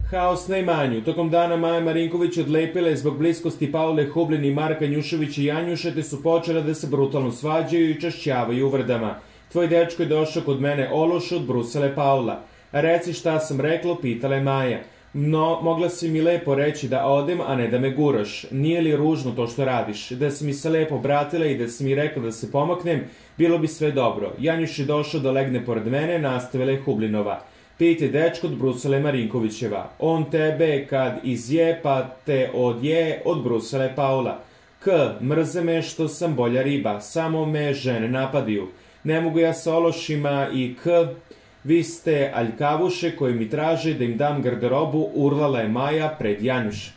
Haos na imanju. Tokom dana Maja Marinković odlepila je zbog bliskosti Paule Hublin i Marka Njušević i Janjuše, te su počele da se brutalno svađaju i čašćavaju uvredama. Tvoj dečko je došao kod mene ološ, odbrusila je Paula. Reci šta sam rekla, pitala je Maja. No, mogla si mi lepo reći da odem, a ne da me guraš. Nije li ružno to što radiš? Da si mi se lepo obratila i da si mi rekla da se pomaknem, bilo bi sve dobro. Janjuš je došao da legne pored mene, nastavila je Hublinova. Pite dečko, odbrusila je Marinkovićeva. On tebe kad izje pa te odje, odbrusila je Paula. Mrze me što sam bolja riba, samo me žene napadaju. Ne mogu ja sa ološima i vi ste aljkavuše koji mi traže da im dam garderobu, urlala je Maja pred Janjuš.